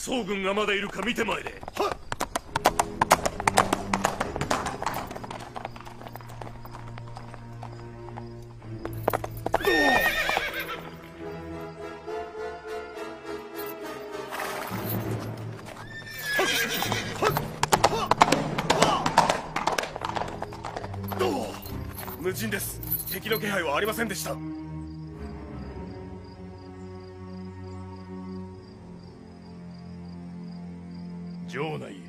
宋軍がまだいるか見てまいれ。はっ。無人です。敵の気配はありませんでした。城内へ。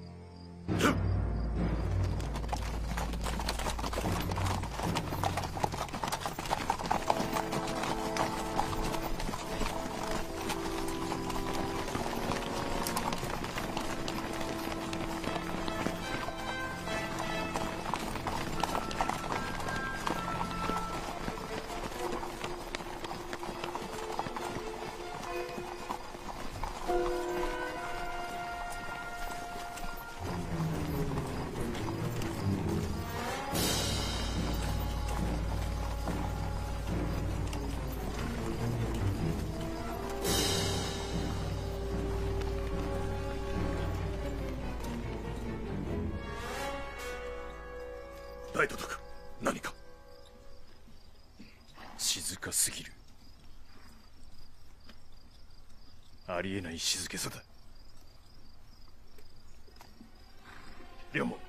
大都督、何か。静かすぎる。ありえない静けさだ。両も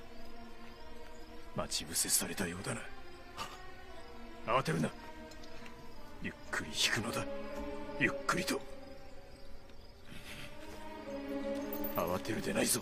待ち伏せされたようだな。慌てるな。ゆっくり引くのだ。ゆっくりと。慌てるでないぞ。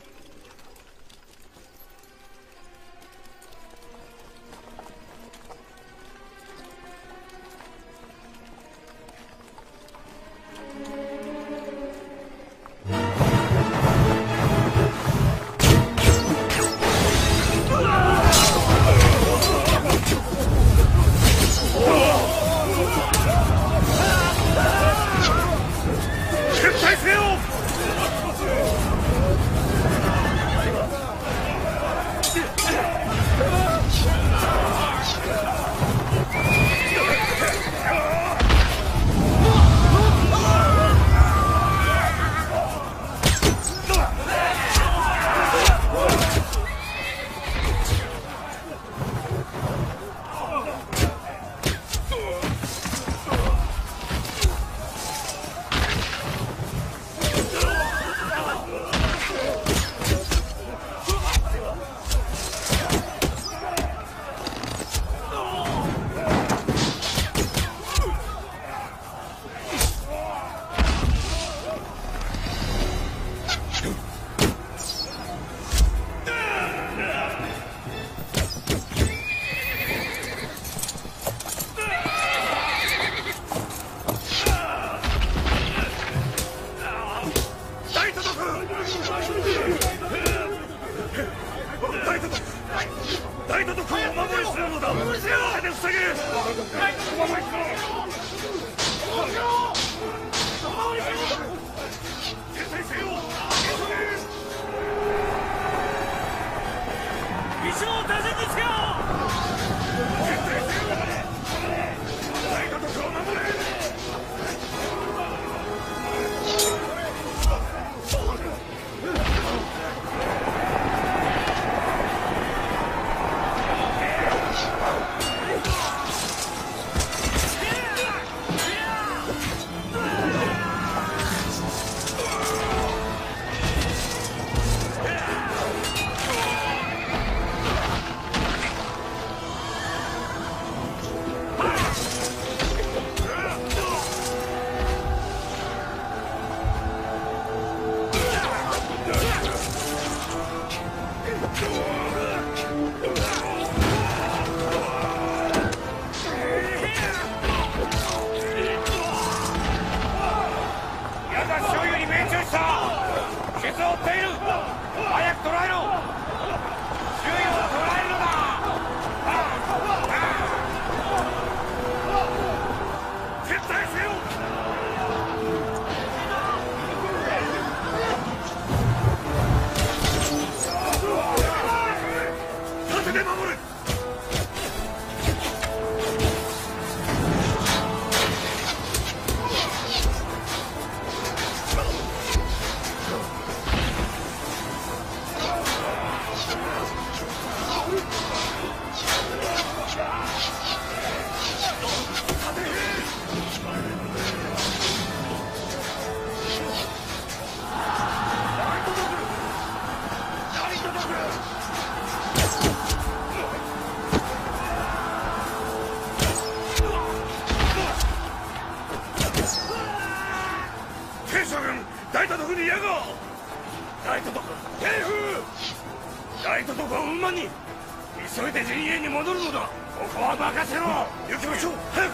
ヤゴライトとか警風ライトとか運搬に急いで陣営に戻るのだ。ここは任せろ。行きましょう早く。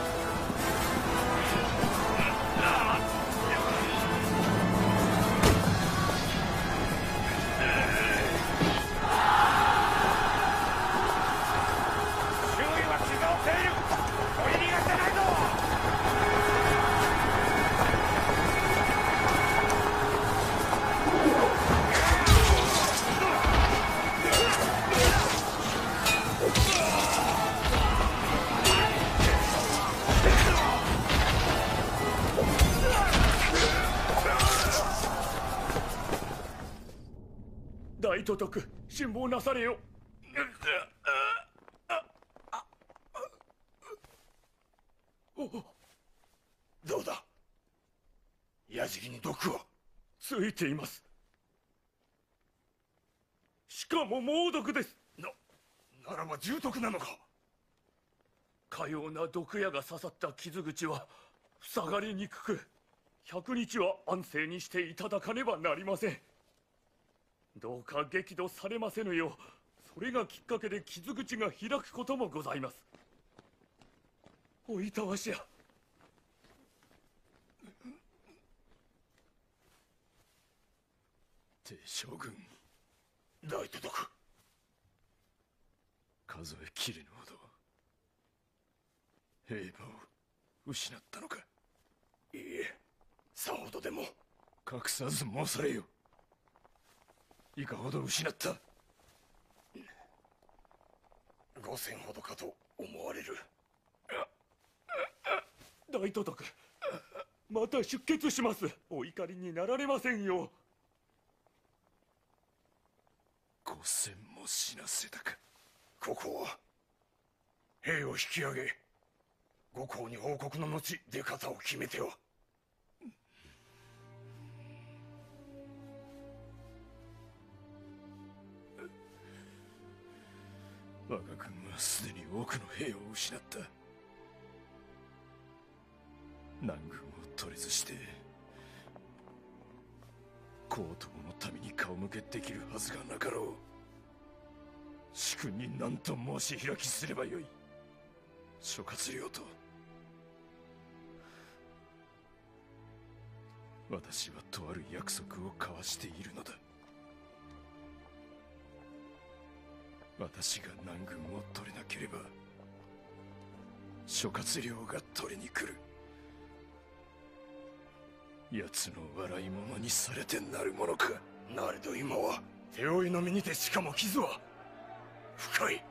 周囲は傷を負っている。取り逃がせないぞ。大都督、辛抱なされよ。どうだ、矢敷に毒はついています。しかも猛毒です。ならば重篤なのか。かような毒矢が刺さった傷口は塞がりにくく、100日は安静にしていただかねばなりません。どうか激怒されませぬよう、それがきっかけで傷口が開くこともございます。おいたわしや。帝将軍、大都督、数えきれぬほど兵馬を失ったのか。いいえ、さほどでも。隠さず申されよ。いかほど失った。5000ほどかと思われる。大都督、また出血します。お怒りになられませんよ。5000も死なせたか。ここは兵を引き上げ、五公に報告の後出方を決めては。我が軍はすでに多くの兵を失った。南軍を取りずして高等の民に顔向けできるはずがなかろう。主君に何と申し開きすればよい。諸葛亮と私はとある約束を交わしているのだ。私が南軍を取れなければ諸葛亮が取りに来る。奴の笑い者にされてなるものか。なれど今は手負いの身にて、しかも傷は深い。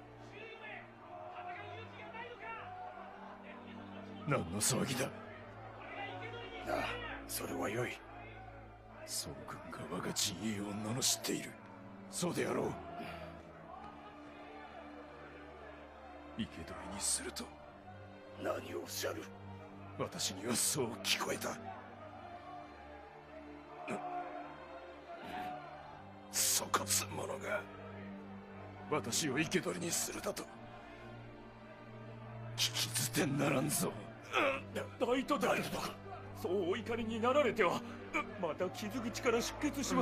何の騒ぎだ。ああ、それはよい。宋軍が我が陣営を罵っている。そうであろう。生け捕りにすると。何をおっしゃる。私にはそう聞こえた。粗骨者が私を生け捕りにするだと。聞き捨てならんぞ。大都督、そうお怒りになられてはまた傷口から出血します。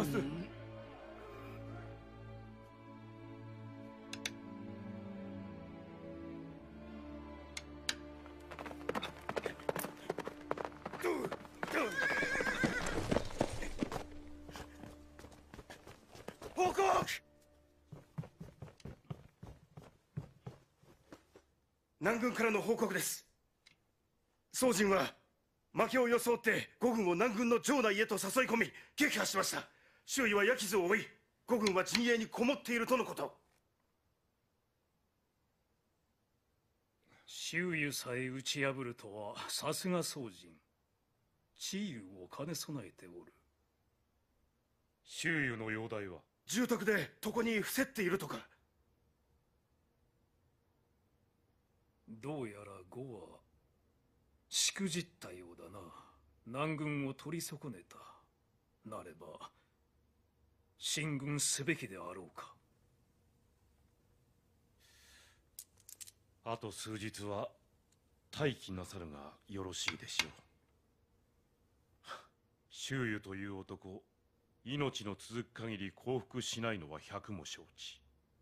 報告。南軍からの報告です。宋人は負けを装って五軍を南軍の城内へと誘い込み撃破しました。周囲は矢傷を負い、五軍は陣営にこもっているとのこと。 周囲さえ打ち破るとはさすが宋人。知勇を兼ね備えておる。 周囲の容体は。 重篤で床に伏せっているとか。 どうやら呉はしくじったようだな。南軍を取り損ねた。なれば進軍すべきであろうか。 あと数日は待機なさるがよろしいでしょう。周囲という男、 命の続く限り降伏しないのは百も承知。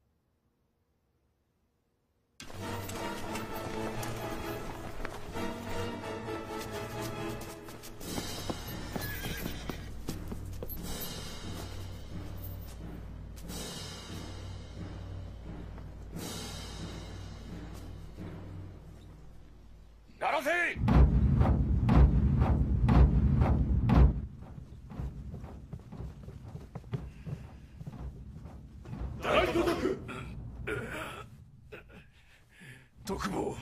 鳴らせ！大都督！ 徳坊、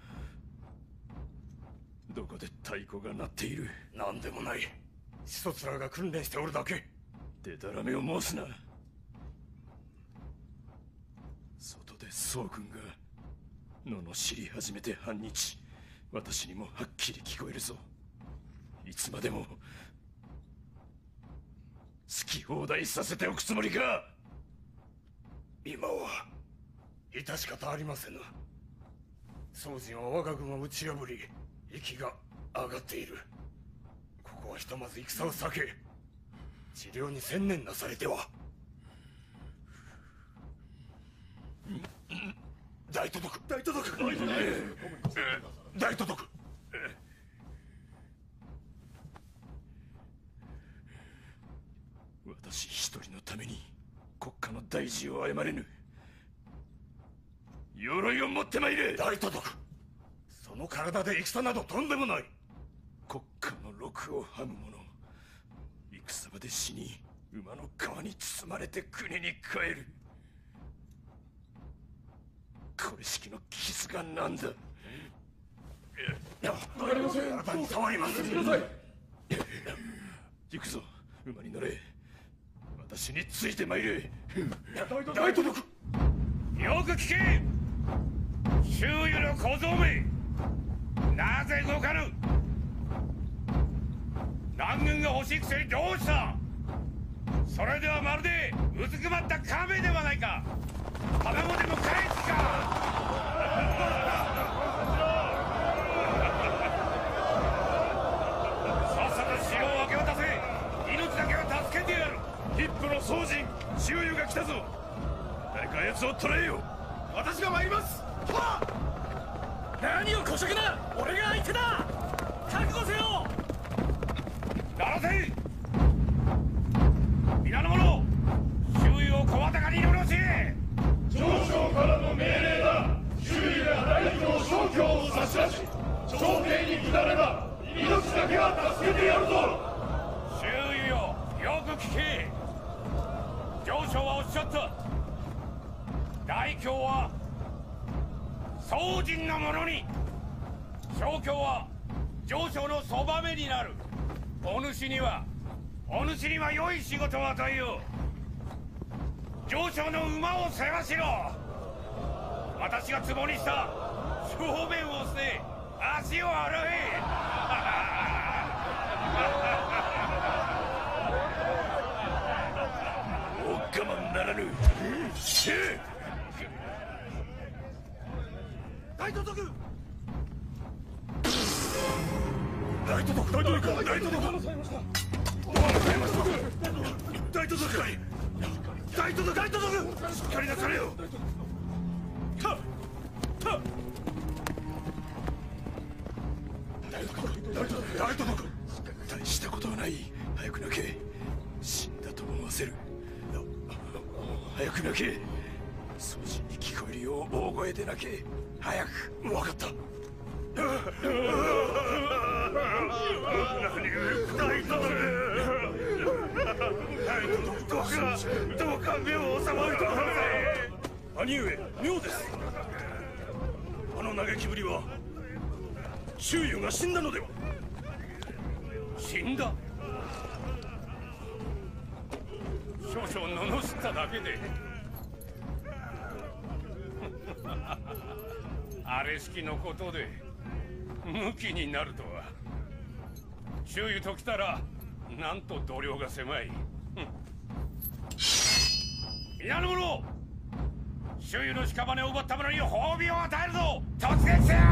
どこで太鼓が鳴っている？ 何でもない。始卒らが訓練しておるだけ。 でたらめを申すな。外で宋軍が罵り始めて半日、私にもはっきり聞こえるぞ。いつまでも好き放題させておくつもりか？ 今は致し方ありませぬ。宋人は我が軍を打ち破り息が上がっている。ここはひとまず戦を避け治療に専念なされては。大都督、大都督、大都督。 私一人のために国家の大事を誤れぬ。鎧を持ってまいれ。 大都督、その体で戦などとんでもない。 国家の禄をはむ者、戦場で死に馬の皮に包まれて国に帰る。これしきの傷が何だ。 体に触ります。 行くぞ、馬に乗れ。私についてまいれ。 大都督、 よく聞け！周囲の小僧め、なぜ動かぬ？南軍が欲しいくせにどうした？それではまるでうずくまった亀ではないか。卵でも返すか！さっさと城を明け渡せ。命だけは助けてやる。 ヒップの宗人、周囲が来たぞ。誰か奴を捕らえよ。 私が参ります。 何をこしゃくな！俺が相手だ！覚悟せよ！ 鳴らせ！皆の者、周囲を小旗に乗りれ！ 上昇からの命令だ。周囲が大規模消去を差し出し、朝廷に下れば命だけは助けてやるぞ。 周囲よ、よく聞け。上昇はおっしゃった。大凶は宋人のものに、小凶は上昇のそばめになる。お主には良い仕事を与えよう。上昇の馬を世話しろ。私が壺にした小便を捨て足を洗え。 お我慢ならぬ。 大都督、大都督、大都督、大都督、大都督、大都督、大都督、しっかりなされよ。大都督、 大したことはない。早く泣け。死んだと思わせる。早く泣け。宗人に聞こえるよう大声で泣け。早く。 分かった。大都督、どうか目を収まりとください。 兄上、妙です。あの嘆きぶりは周囲が死んだのでは？ 死んだ？少々罵っただけで。あれしきのことでムキになるとは。周囲ときたらなんと度量が狭い。皆の者、周囲の屍を奪った者に褒美を与えるぞ。突撃せよ！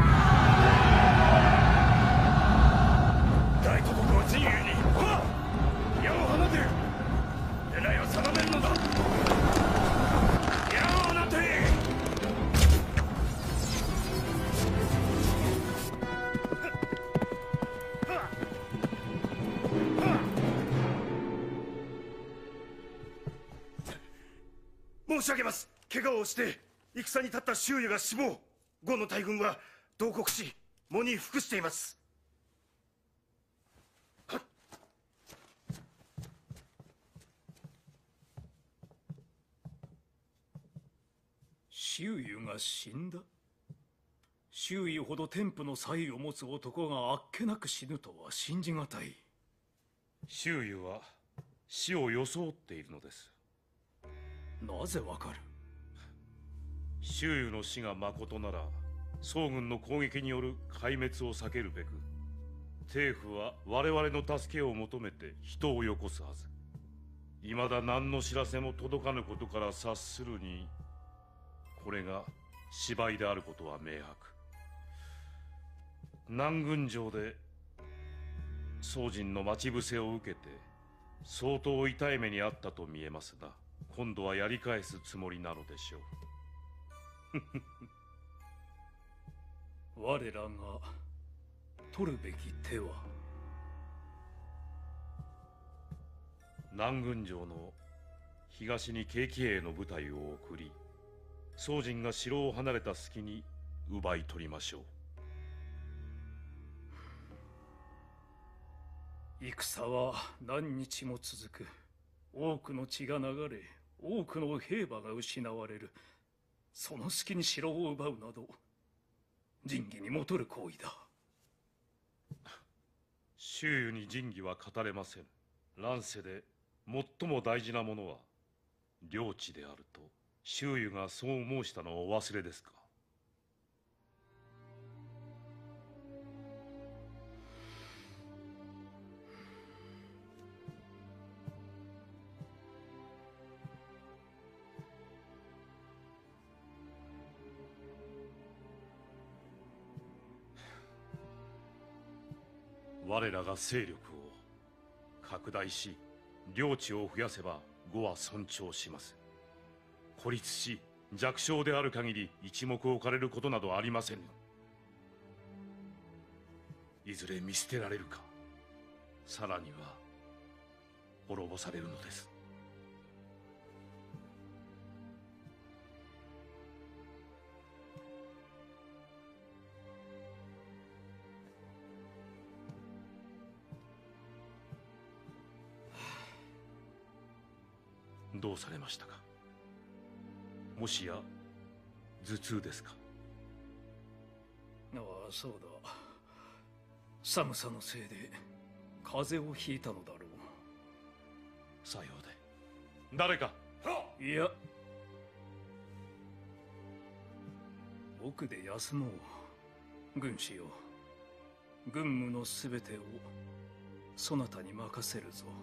大都督は陣営に。矢を放て。 し上げます。怪我をして戦に立った周囲が死亡。呉の大軍は同国し喪に服しています。 周囲が死んだ。周囲ほど天賦の才を持つ男があっけなく死ぬとは信じがたい。 周囲は死を装っているのです。 なぜわかる？ 周囲の死がまことなら宋軍の攻撃による壊滅を避けるべく帝府は我々の助けを求めて人をよこすはず。未だ何の知らせも届かぬことから察するにこれが芝居であることは明白。南軍城で宋人の待ち伏せを受けて相当痛い目にあったと見えますが、今度はやり返すつもりなのでしょう。我らが取るべき手は？ 南軍城の東に軽騎兵の部隊を送り、宋人が城を離れた隙に奪い取りましょう。 戦は何日も続く。多くの血が流れ、多くの兵馬が失われる。その隙に城を奪うなど仁義にもとる行為だ。 周囲に仁義は語れません。乱世で最も大事なものは領地であると周囲がそう申したのをお忘れですか？我らが勢力を拡大し領地を増やせば呉は尊重します。孤立し弱小である限り一目置かれることなどありません。いずれ見捨てられるか、さらには滅ぼされるのです。どうされましたか？もしや頭痛ですか？ ああ、そうだ。寒さのせいで風邪をひいたのだろう。 さようで。誰か？ いや、奥で休もう。軍師よ、軍務のすべてをそなたに任せるぞ。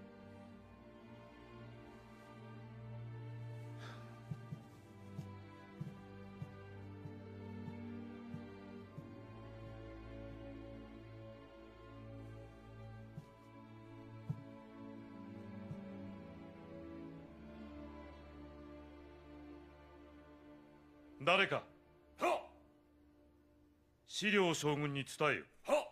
誰か？資料将軍に伝えよ。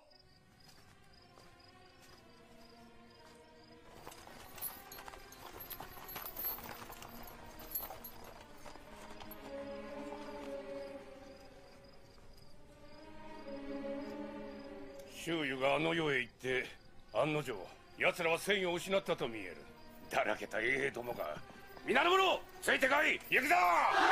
周囲があの世へ行って案の定奴らは戦意を失ったと見える。だらけた衛兵どもが。皆の者ついてこい。行くぞ。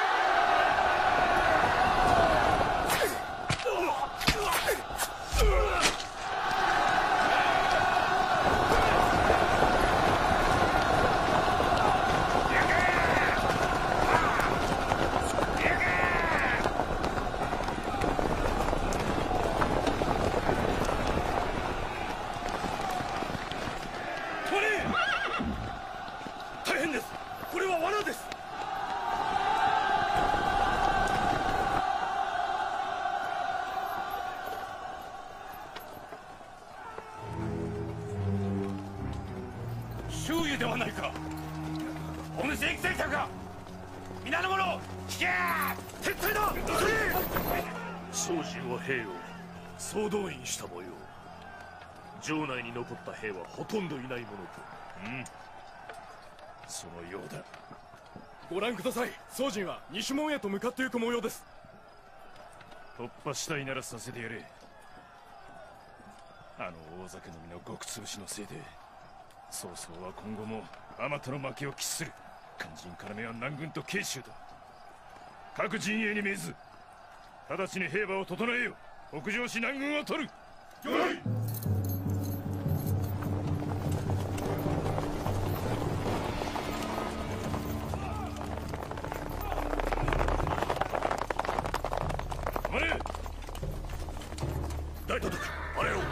大変です。これは罠です。 周囲ではないか。お主生きてきたか。皆の者聞け。 撤退だ。 宋人は兵を総動員した模様。城内に残った兵はほとんどいないものと。そのようだ。 ご覧ください。宗人は西門へと向かっていく模様です。 突破したいならさせてやれ。あの大酒飲みの極潰しのせいで曹操は今後もあまたの負けを喫する。肝心要は南軍と慶州だ。各陣営に命ず直ちに兵馬を整えよ。北上し南軍を取る。止まれ。 大都督あれを。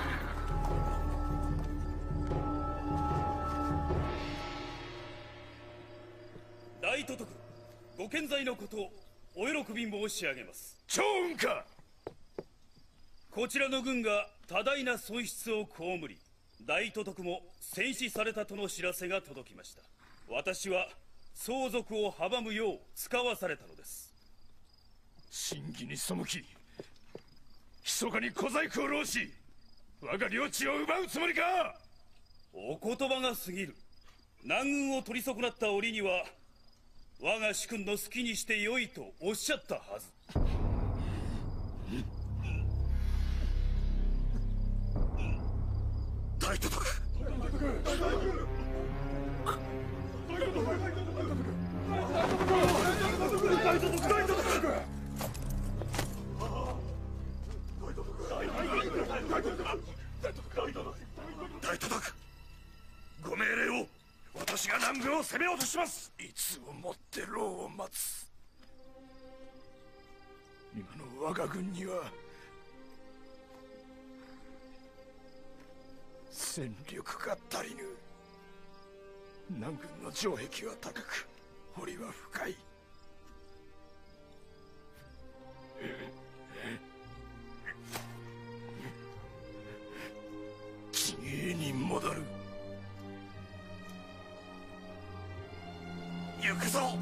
大都督、ご健在のことをお喜び申し上げます。 趙雲か。 こちらの軍が多大な損失を被り、大都督も戦死されたとの知らせが届きました。私は相続を阻むよう使わされたのです。 真偽に背き密かに小細工を弄し我が領地を奪うつもりか。 お言葉が過ぎる。南軍を取り損なった折には我が主君の好きにしてよいとおっしゃったはず。 大都督大都督ご命令を。私が南軍を攻め落とします。いつをもって牢を待つ。今の我が軍には戦力が足りぬ。南軍の城壁は高く堀は深い。陣営に戻る。行くぞ。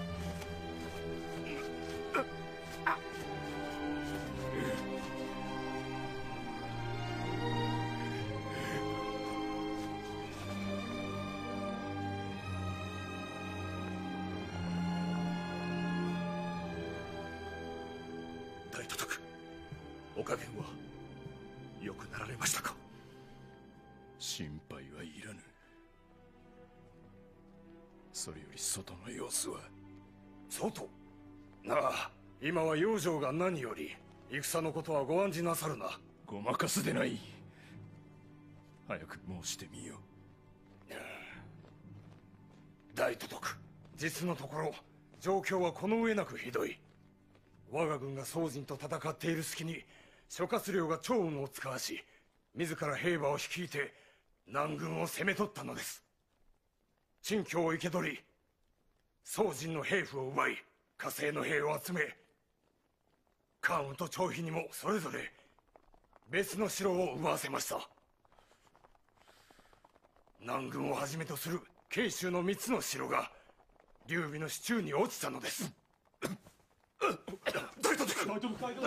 大都督、お加減は良くなられましたか。心配はいらぬ。それより外の様子は。外なあ、今は養生が何より。戦のことはご案じなさるな。ごまかすでない。早く申してみよ。大都督、実のところ状況はこの上なくひどい。我が軍が宋人と戦っている隙に諸葛亮が趙雲を使わし、自ら兵馬を率いて南軍を攻め取ったのです。陳京を生け捕り、宋人の兵符を奪い火星の兵を集め、関羽と張飛にもそれぞれ別の城を奪わせました。南軍をはじめとする慶州の3つの城が劉備の手中に落ちたのです。大都督、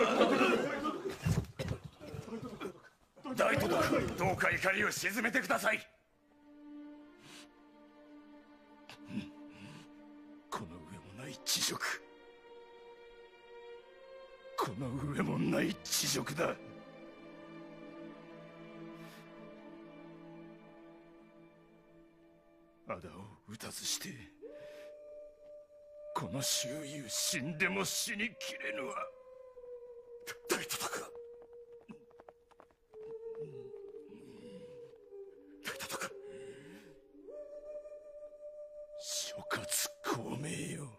大都督、どうか怒りを鎮めてください。この上もない恥辱、この上もない恥辱だ。仇を討たずしてこの周遊死んでも死にきれぬわ。大都督、大都督、諸葛孔明よ、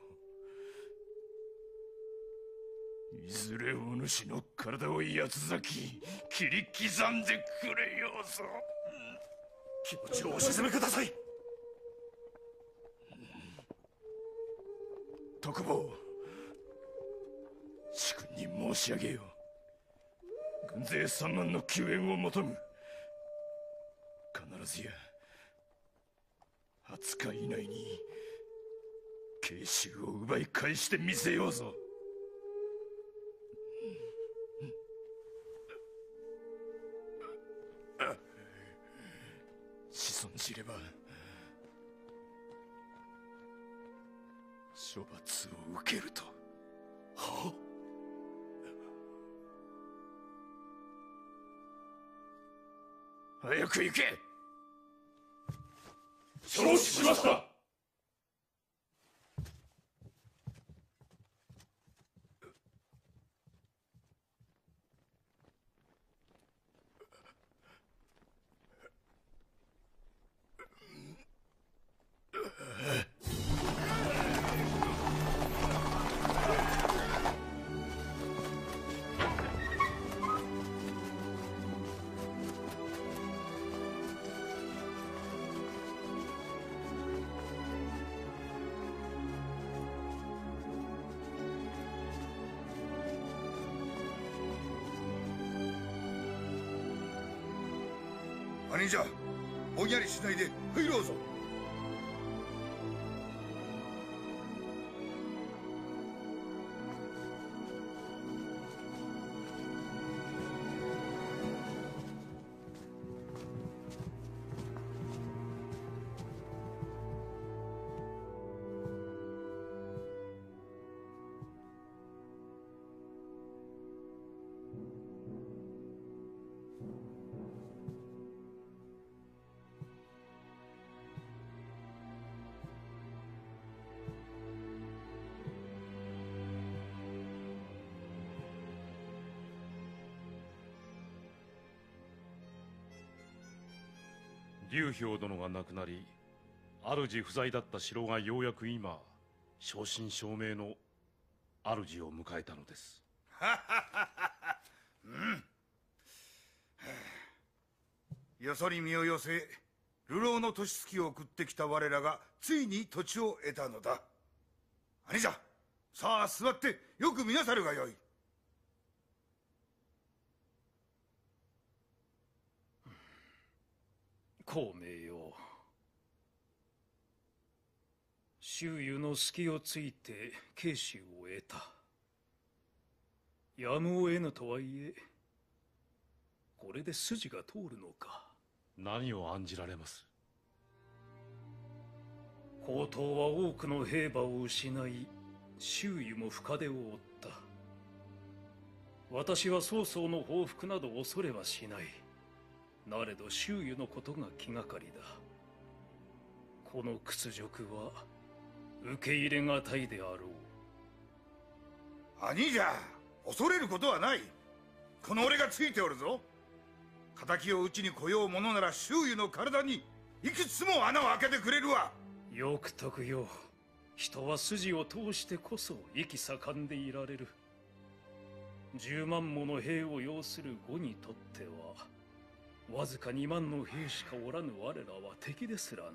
いずれお主の体を八つ裂き切り刻んでくれようぞ。気持ちをお静めください。徳坊、主君に申し上げよう。軍勢3万の救援を求む。必ずや20日以内に慶州を奪い返してみせようぞ。子孫じれば処罰を受けると。 は早く行け。 承知しました。 兄者、ぼんやりしないで入ろうぞ。 劉氷殿が亡くなり、主不在だった城がようやく今、正真正銘の主を迎えたのです。 うん。よそに身を寄せ、流浪の年月を送ってきた我らがついに土地を得たのだ。兄者、さあ座ってよく見なさるがよい。 孔明よ、周囲の隙をついて慶州を得た。やむを得ぬとはいえ、これで筋が通るのか。 何を案じられます。 高等は多くの兵馬を失い、周囲も深手を負った。私は曹操の報復など恐れはしない。なれど周囲のことが気がかりだ。この屈辱は受け入れがたいであろう。 兄者、恐れることはない。この俺がついておるぞ。敵を討ちに来ようものなら周囲の体にいくつも穴を開けてくれるわ。 よく徳よ。人は筋を通してこそ息盛んでいられる。10万もの兵を要する呉にとっては、わずか2万の兵しかおらぬ我らは敵ですらない。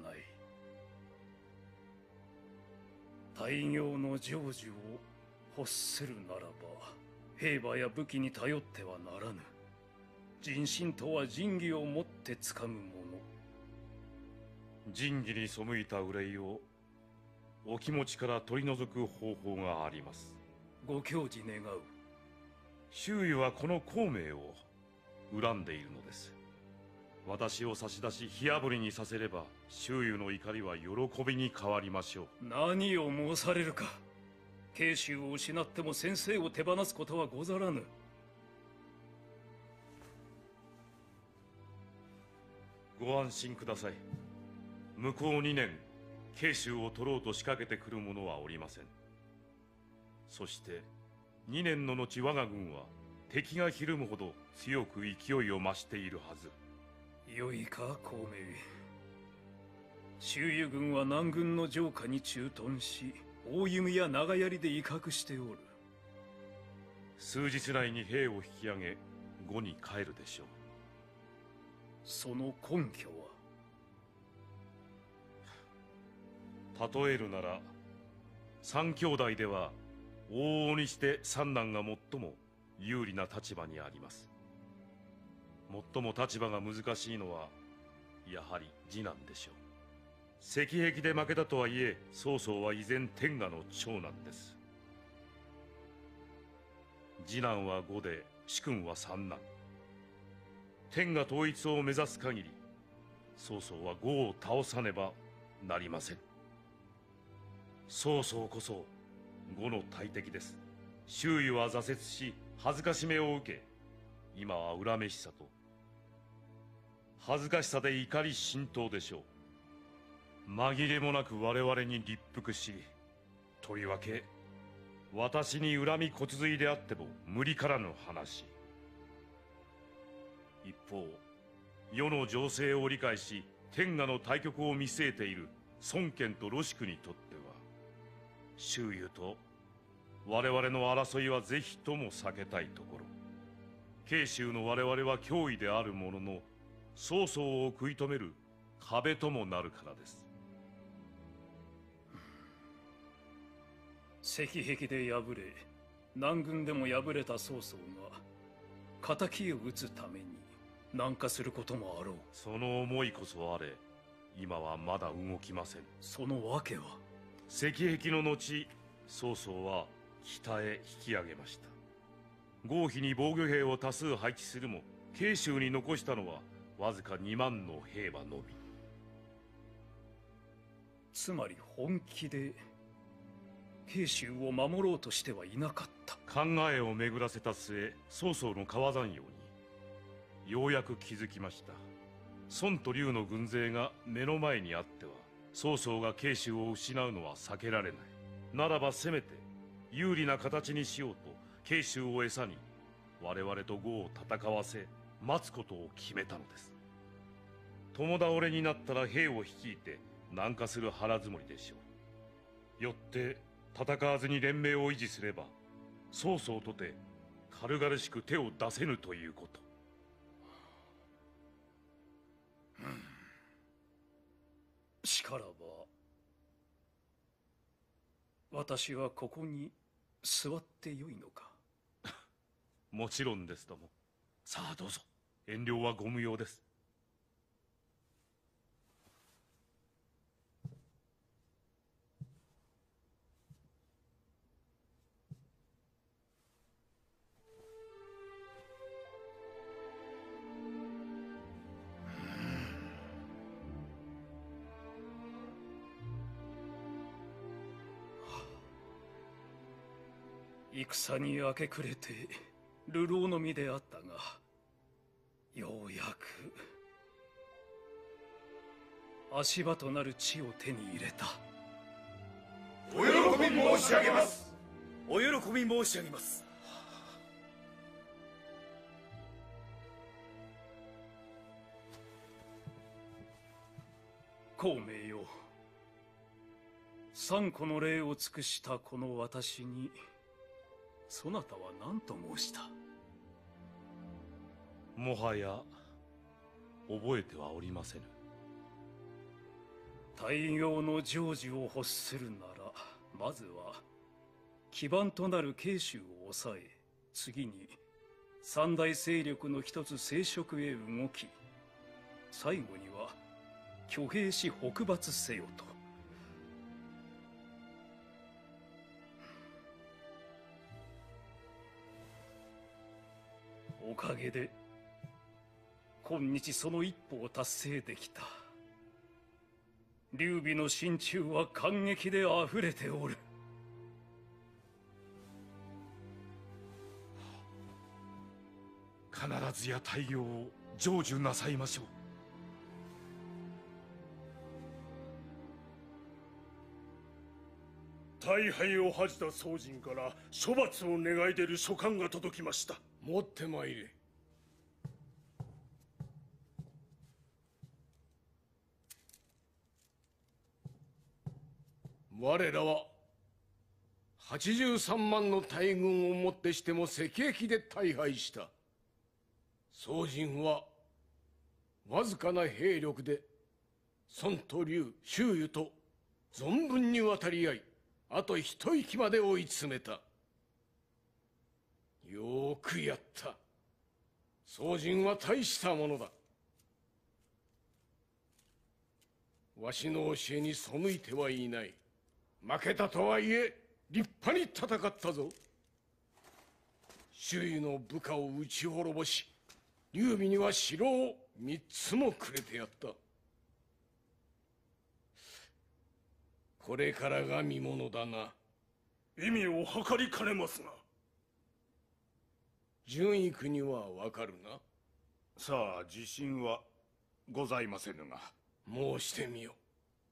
大業の成就を欲するならば、兵馬や武器に頼ってはならぬ。人心とは仁義をもってつかむもの。 仁義に背いた憂いをお気持ちから取り除く方法があります。 ご教示願う。 周囲はこの孔明を恨んでいるのです。私を差し出し火あぶりにさせれば周囲の怒りは喜びに変わりましょう。 何を申されるか。慶州を失っても先生を手放すことはござらぬ。 ご安心ください。向こう2年慶州を取ろうと仕掛けてくる者はおりません。そして2年の後我が軍は敵がひるむほど強く勢いを増しているはず。 よいか孔明。周囲軍は南軍の城下に駐屯し、大弓や長槍で威嚇しておる。 数日内に兵を引き上げ呉に帰るでしょう。 その根拠は？ 例えるなら三兄弟では往々にして三男が最も有利な立場にあります。最も立場が難しいのはやはり次男でしょう。石壁で負けたとはいえ曹操は依然天下の長男です。次男は5で主君は三男。天下統一を目指す限り曹操は呉を倒さねばなりません。 曹操こそ呉の大敵です。周囲は挫折し恥ずかしめを受け、今は恨めしさと恥ずかしさで怒り心頭でしょう。紛れもなく我々に立腹し、とりわけ私に恨み骨髄であっても無理からぬ話。一方、世の情勢を理解し天下の大局を見据えている孫権と露宿にとっては、周囲と我々の争いはぜひとも避けたいところ。慶州の我々は脅威であるものの、曹操を食い止める壁ともなるからです。 石壁で敗れ、南軍でも敗れた曹操が敵を討つために南下することもあろう。 その思いこそあれ、今はまだ動きません。 その訳は？ 石壁の後、曹操は北へ引き上げました。合肥に防御兵を多数配置するも、慶州に残したのはわずか2万の兵馬のみ。 つまり本気で慶州を守ろうとしてはいなかった。 考えを巡らせた末、曹操の川山陽にようやく気づきました。孫と龍の軍勢が目の前にあっては、曹操が慶州を失うのは避けられない。ならばせめて有利な形にしようと、慶州を餌に我々と呉を戦わせ待つことを決めたのです。共倒れになったら兵を率いて南下する腹積もりでしょう。よって戦わずに連盟を維持すれば、曹操とて軽々しく手を出せぬということ。 しからば私はここに座ってよいのか？ もちろんですとも。さあどうぞ、遠慮はご無用です。 戦に明け暮れて流浪の身であったが、ようやく足場となる地を手に入れた。 お喜び申し上げます。 お喜び申し上げます。 孔明よ、三個の礼を尽くしたこの私にそなたは何と申した？ もはや覚えてはおりませぬ。 大業の成就を欲するなら、まずは基盤となる慶州を抑え、次に三大勢力の一つ清食へ動き、最後には挙兵し北伐せよと。おかげで今日その一歩を達成できた。劉備の心中は感激であふれておる。 必ずや大業を成就なさいましょう。 大敗を恥じた宗人から処罰を願い出る書簡が届きました。持ってまいれ。我らは83万の大軍をもってしても赤壁で大敗した。宗人はわずかな兵力で孫と龍、周瑜と存分に渡り合い、あと一息まで追い詰めた。よくやった。宗人は大したものだ。わしの教えに背いてはいない。負けたとはいえ立派に戦ったぞ。周囲の部下を撃ち滅ぼし、劉備には城を3つもくれてやった。 これからが見ものだな。 意味を計りかねますが。 順位国はわかるな。 さあ自信はございませぬが、 申してみよ。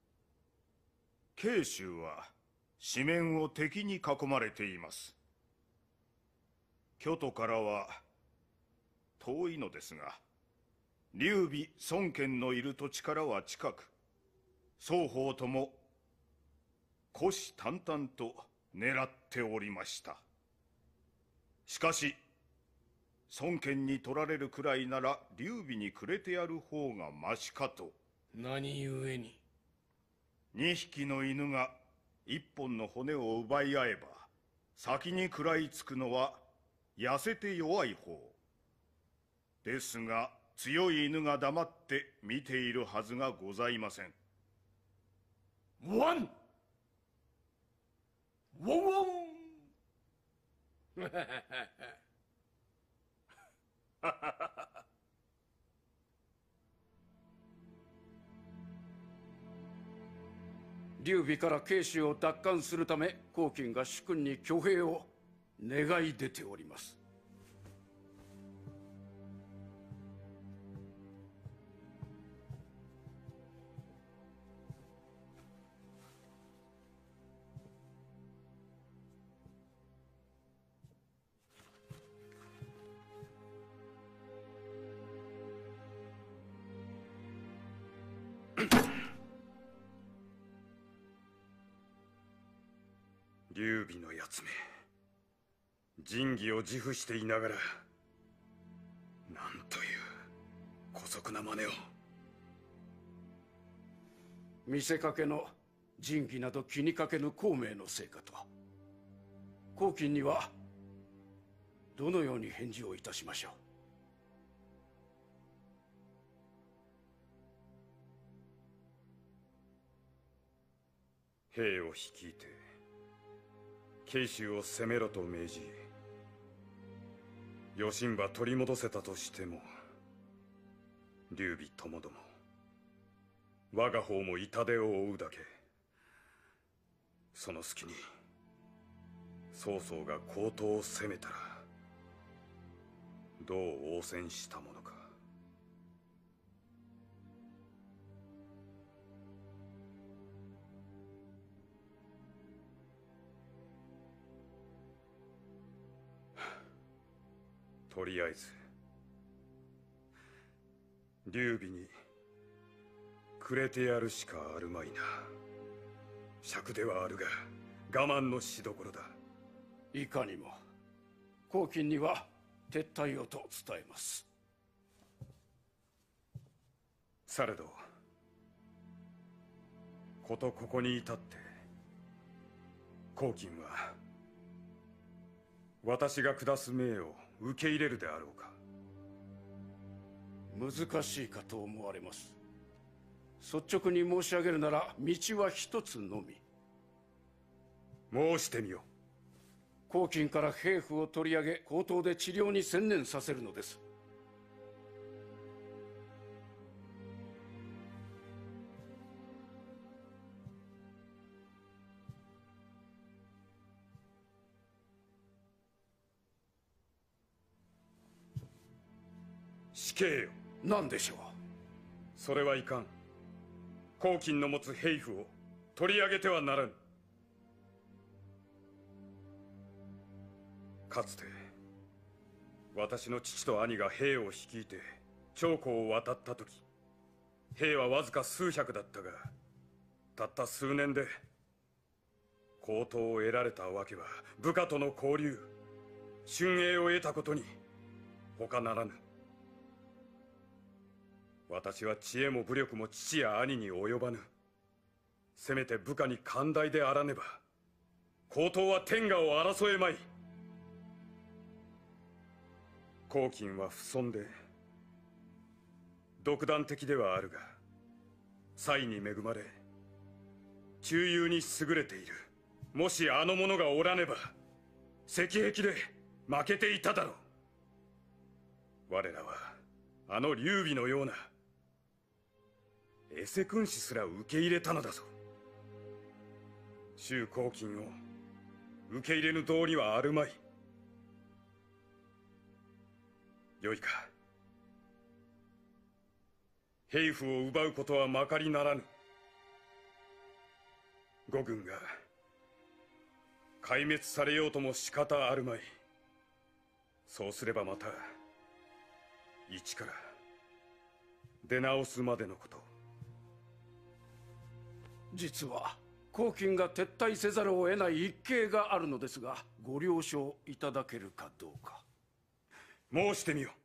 慶州は四面を敵に囲まれています。京都からは遠いのですが、劉備孫権のいる土地からは近く、双方とも虎視眈々と狙っておりました。しかし孫権に取られるくらいなら劉備にくれてやる方がましかと。 何故に。 2匹の犬が1本の骨を奪い合えば、先に食らいつくのは痩せて弱い方ですが、強い犬が黙って見ているはずがございません。 ワンワンワン劉備から慶州を奪還するため、黄巾が主君に挙兵を願い出ております。 劉備のやつめ、仁義を自負していながら、なんという姑息な真似を。 見せかけの仁義など気にかけぬ孔明のせいかと。黄巾にはどのように返事をいたしましょう。兵を率いて慶州を攻めろと命じ、余震馬取り戻せたとしても、劉備ともども我が方も痛手を負うだけ。その隙に曹操が江東を攻めたらどう応戦したものか。とりあえず劉備にくれてやるしかあるまいな。尺ではあるが我慢のしどころだ。 う。いかにも黄巾には撤退をと伝えます。 されどことここに至って黄巾は私が下す命を受け入れるであろうか。 難しいかと思われます。率直に申し上げるなら道は一つのみ。 申してみよ。 黄巾から兵符を取り上げ口頭で治療に専念させるのです。 死刑よ。 何でしょう。 それはいかん。黄巾の持つ兵符を取り上げてはならぬ。かつて私の父と兄が兵を率いて長江を渡った時、兵はわずか数百だったが、たった数年で高騰を得られたわけは部下との交流、春英を得たことに他ならぬ。私は知恵も武力も父や兄に及ばぬ。せめて部下に寛大であらねば高騰は天下を争えまい。黄巾は不遜で独断的ではあるが、才に恵まれ忠勇に優れている。もしあの者がおらねば石壁で負けていただろう。我らはあの劉備のようなエセ君子すら受け入れたのだぞ。 周公金を受け入れぬ道理はあるまい。よいか。兵符を奪うことはまかりならぬ。呉軍が壊滅されようとも仕方あるまい。そうすればまた一から出直すまでのこと。 実は公金が撤退せざるを得ない一計があるのですが、ご了承いただけるかどうか。 申してみよ。